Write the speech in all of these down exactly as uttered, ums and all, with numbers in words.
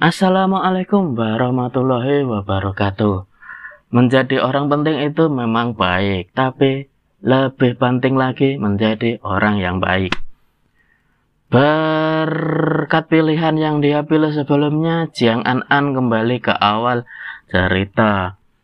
Assalamualaikum warahmatullahi wabarakatuh. Menjadi orang penting itu memang baik, tapi lebih penting lagi menjadi orang yang baik. Berkat pilihan yang dia pilih sebelumnya, Jiang An An kembali ke awal cerita.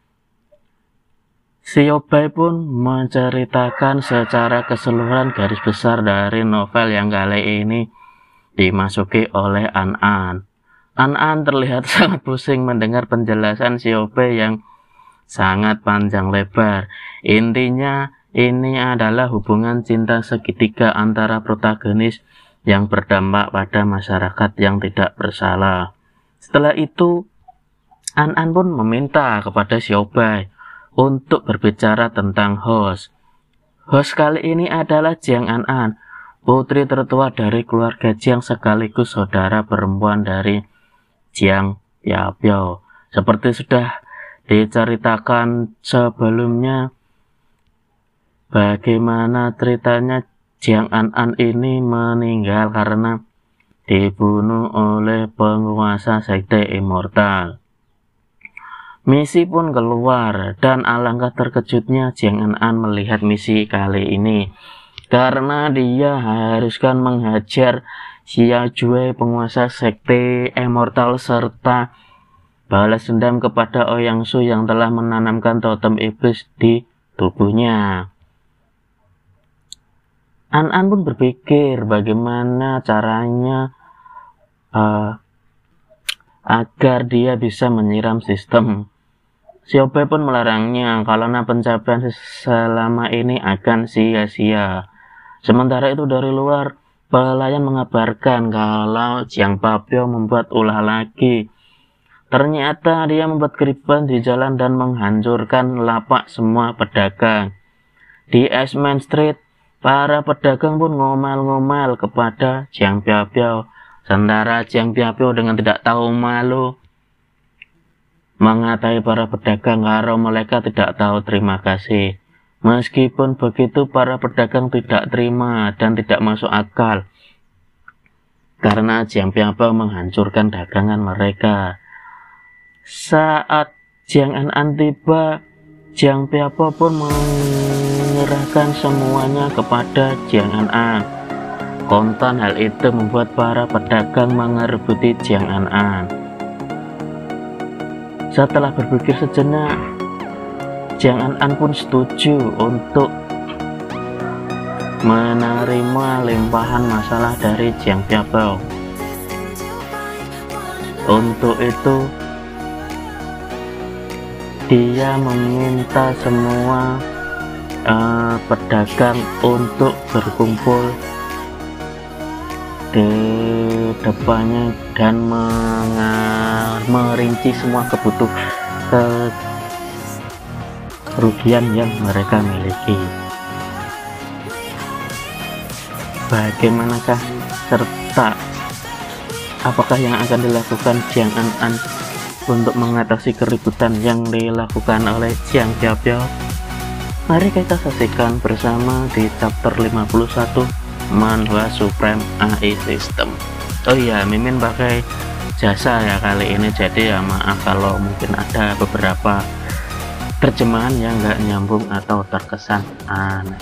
Siobai pun menceritakan secara keseluruhan garis besar dari novel yang kali ini dimasuki oleh An An. An An terlihat sangat pusing mendengar penjelasan Siobai yang sangat panjang lebar. Intinya, ini adalah hubungan cinta segitiga antara protagonis yang berdampak pada masyarakat yang tidak bersalah. Setelah itu, An An pun meminta kepada Siobai untuk berbicara tentang host. Host kali ini adalah Jiang An An, putri tertua dari keluarga Jiang sekaligus saudara perempuan dari Jiang Piao. Seperti sudah diceritakan sebelumnya, bagaimana ceritanya Jiang An An ini meninggal karena dibunuh oleh penguasa sekte immortal. Misi pun keluar, dan alangkah terkejutnya Jiang An An melihat misi kali ini, karena dia haruskan menghajar Xia Jue, penguasa sekte immortal, serta balas dendam kepada Ouyang Su yang telah menanamkan totem iblis di tubuhnya. An An pun berpikir bagaimana caranya uh, agar dia bisa menyiram sistem. Siobai pun melarangnya karena pencapaian selama ini akan sia-sia. Sementara itu dari luar, pelayan mengabarkan kalau Jiang Piao membuat ulah lagi. Ternyata dia membuat keributan di jalan dan menghancurkan lapak semua pedagang. Di Ashman Street, para pedagang pun ngomel-ngomel kepada Jiang Piao. Sementara Jiang Piao dengan tidak tahu malu mengatai para pedagang kalau mereka tidak tahu terima kasih. Meskipun begitu, para pedagang tidak terima dan tidak masuk akal karena Jiang Piao menghancurkan dagangan mereka. Saat Jiang An An tiba, Jiang Piao pun menyerahkan semuanya kepada Jiang An An. Kontan hal itu membuat para pedagang mengerebuti Jiang An An. Setelah berpikir sejenak, Jiang An An pun setuju untuk menerima limpahan masalah dari Jiang Piao. Untuk itu, dia meminta semua uh, pedagang untuk berkumpul di depannya dan merinci semua kebutuhan kerugian yang mereka miliki. Bagaimanakah serta apakah yang akan dilakukan Jiang An An untuk mengatasi keributan yang dilakukan oleh Jiang Piao? Mari kita saksikan bersama di chapter lima puluh satu Manhwa Supreme A I System. Oh iya, Mimin pakai jasa ya kali ini, jadi ya maaf kalau mungkin ada beberapa terjemahan yang nggak nyambung atau terkesan aneh.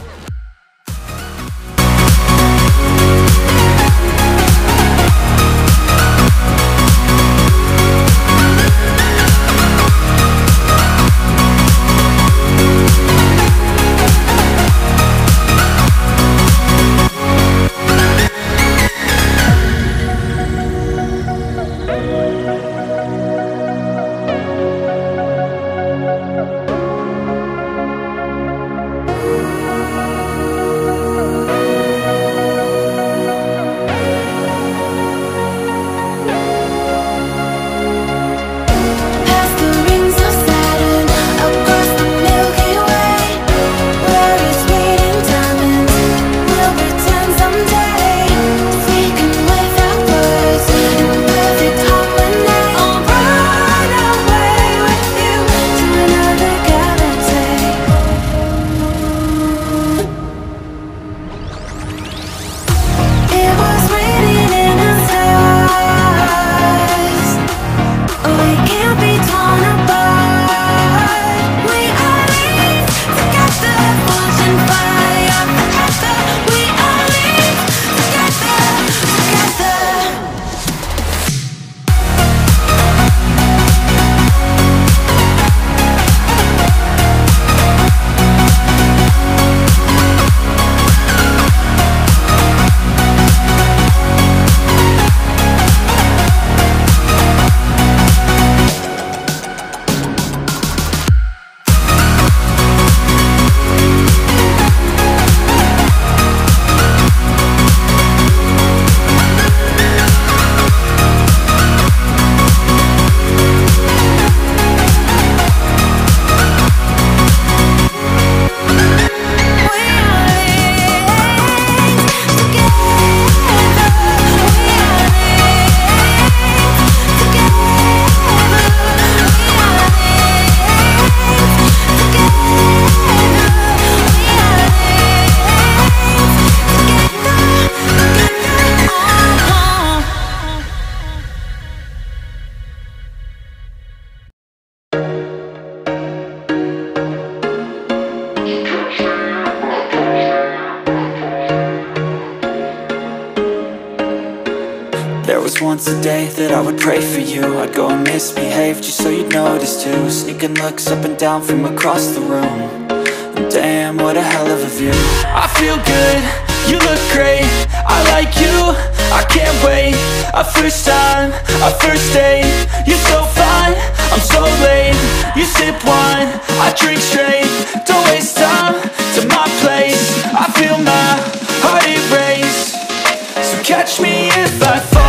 There was once a day that I would pray for you. I'd go and misbehave just so you'd notice too. Sneaking looks up and down from across the room. And damn, what a hell of a view. I feel good, you look great, I like you, I can't wait. A first time, a first date. You're so fine, I'm so late. You sip wine, I drink straight. Don't waste time to my place. I feel my heart erase. So catch me if I fall.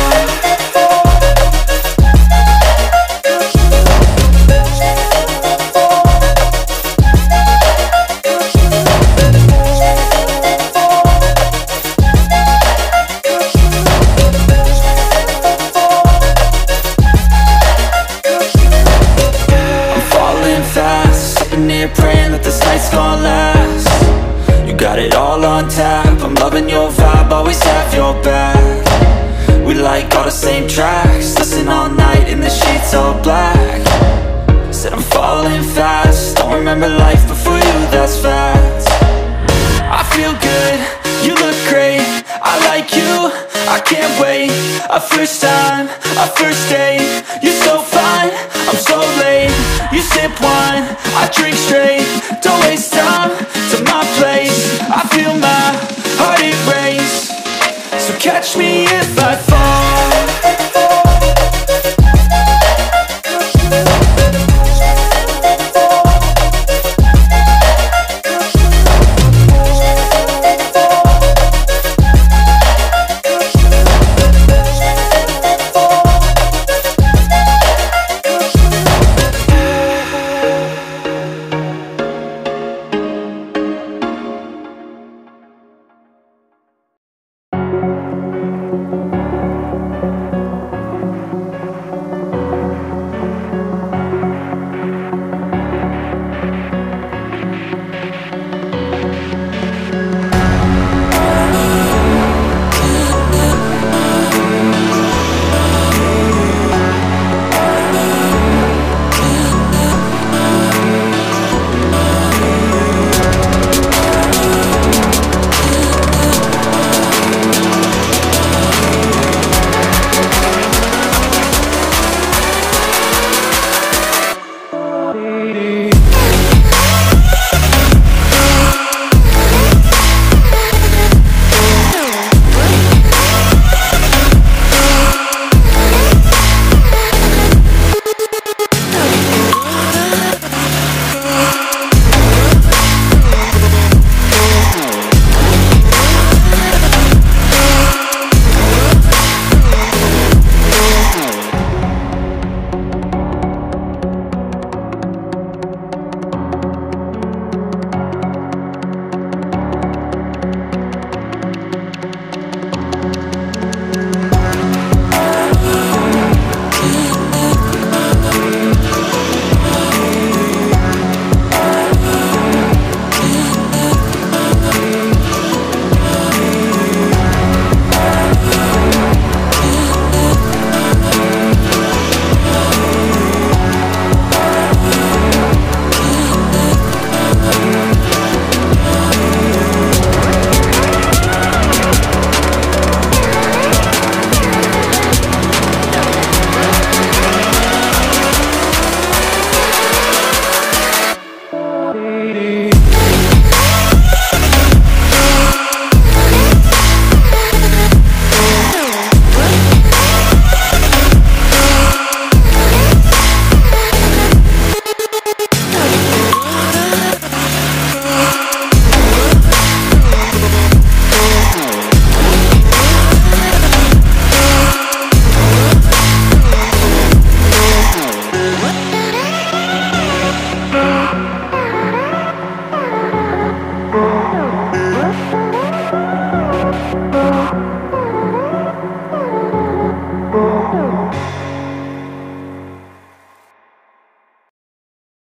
Praying that this night's gonna last. You got it all on tap, I'm loving your vibe, always have your back. We like all the same tracks, listen all night in the sheets all black. Said I'm falling fast, don't remember life before you, that's fact. I feel good, you look great, I like you, I can't wait. A first time, a first date. You're so fine, I'm so late. You sip wine, I drink straight. Don't waste time to my place. I feel my heart erase. So catch me if I fall.